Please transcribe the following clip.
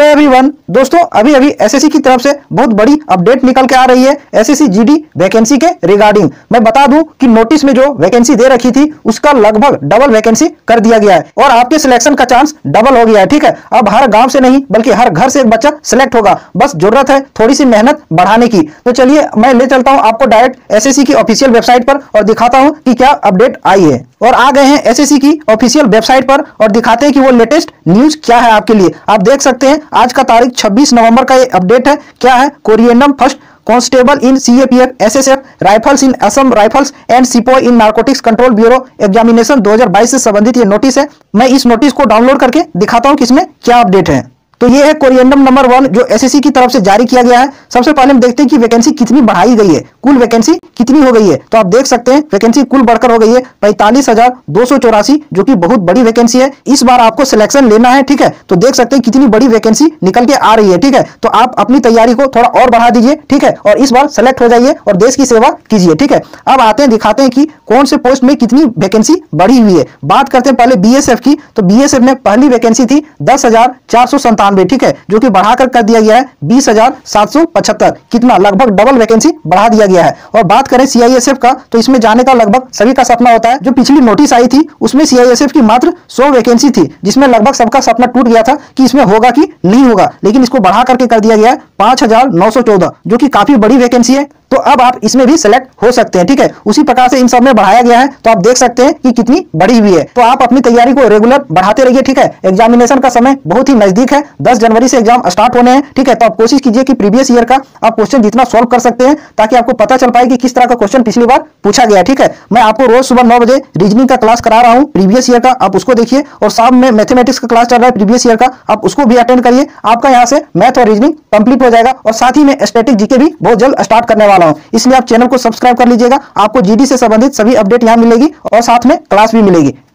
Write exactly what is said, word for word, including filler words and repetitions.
Everyone, दोस्तों अभी अभी एसएससी की तरफ से बहुत बड़ी अपडेट निकल के आ रही है एसएससी जीडी वैकेंसी के रिगार्डिंग। मैं बता दूं कि नोटिस में जो वैकेंसी दे रखी थी उसका लगभग डबल वैकेंसी कर दिया गया है और आपके सिलेक्शन का चांस डबल हो गया है। ठीक है, अब हर गांव से नहीं बल्कि हर घर से एक बच्चा सिलेक्ट होगा, बस जरूरत है थोड़ी सी मेहनत बढ़ाने की। तो चलिए मैं ले चलता हूं आपको डायरेक्ट एसएससी की ऑफिशियल वेबसाइट पर और दिखाता हूं कि क्या अपडेट आई है। और आ गए हैं एसएससी की ऑफिशियल वेबसाइट पर और दिखाते हैं कि वो लेटेस्ट न्यूज क्या है आपके लिए। आप देख सकते हैं आज का तारीख छब्बीस नवंबर का ये अपडेट है। क्या है? Corrigendum first constable in CAPF SSF rifles in Assam rifles and sepoy in narcotics control bureau examination दो हज़ार बाईस से संबंधित ये नोटिस है। मैं इस नोटिस को डाउनलोड करके दिखाता हूं कि इसमें क्या अपडेट है। तो ये है कोरिएंडम नंबर वन जो एसएससी की तरफ से जारी किया गया है। सबसे पहले हम देखते हैं कि वैकेंसी कितनी बढ़ाई गई है, कुल वैकेंसी कितनी हो गई है। तो आप देख सकते हैं वैकेंसी कुल बढ़कर हो गई है पैंतालीस हजार दो सौ चौरासी, जो कि बहुत बड़ी वैकेंसी है। इस बार आपको सिलेक्शन लेना है, ठीक है, तो देख सकते हैं कितनी बड़ी वैकेंसी निकल के आ रही है। ठीक है, तो आप अपनी तैयारी को थोड़ा और बढ़ा दीजिए, ठीक है, और इस बार सेलेक्ट हो जाइए और देश की सेवा कीजिए। ठीक है, अब आते हैं दिखाते हैं कि कौन से पोस्ट में कितनी वैकेंसी बढ़ी हुई है। बात करते हैं पहले बीएसएफ की। तो बीएसएफ में पहली वैकेंसी थी दस हजार चार सौ संतानवे, ठीक है, जो कि बढ़ाकर कर दिया गया है बीस हजार सात सौ पचहत्तर। कितना? लगभग डबल वैकेंसी बढ़ा दिया गया है। और बात करें सीआईएसएफ का, तो इसमें जाने का लगभग सभी का सपना होता है। जो पिछली नोटिस आई थी उसमें सीआईएसएफ की मात्र सौ वैकेंसी थी, जिसमें लगभग सबका सपना टूट गया था कि इसमें होगा कि नहीं होगा, लेकिन इसको बढ़ा करके कर दिया गया है पांच हजार नौ सौ चौदह, जो कि काफी बड़ी वैकेंसी है। तो अब आप इसमें भी सिलेक्ट हो सकते हैं। ठीक है, उसी प्रकार से इन सब में बढ़ाया गया है। तो आप देख सकते हैं कि कितनी बढ़ी हुई है। तो आप अपनी तैयारी को रेगुलर बढ़ाते रहिए। ठीक है, एग्जामिनेशन का समय बहुत ही नजदीक है, दस जनवरी से एग्जाम स्टार्ट होने हैं। ठीक है, तो आप कोशिश कीजिए कि प्रीवियस ईयर का आप क्वेश्चन जितना सॉल्व कर सकते हैं, ताकि आपको पता चल पाए कि किस तरह का क्वेश्चन पिछली बार पूछा गया। ठीक है, मैं आपको रोज सुबह नौ बजे रीजनिंग का क्लास करा रहा हूँ प्रीवियस ईयर का, आप उसको देखिए। और शाम में मैथमेटिक्स का क्लास चल रहा है प्रीवियस ईयर का, आप उसको भी अटेंड करिए। आपका यहाँ से मैथ और रीजनिंग कंप्लीट हो जाएगा। और साथ ही में स्टैटिक जीके भी बहुत जल्द स्टार्ट करने वाला हूँ, इसलिए आप चैनल को सब्सक्राइब कर लीजिएगा। आपको जीडी से संबंधित सभी अपडेट यहाँ मिलेगी और साथ में क्लास भी मिलेगी।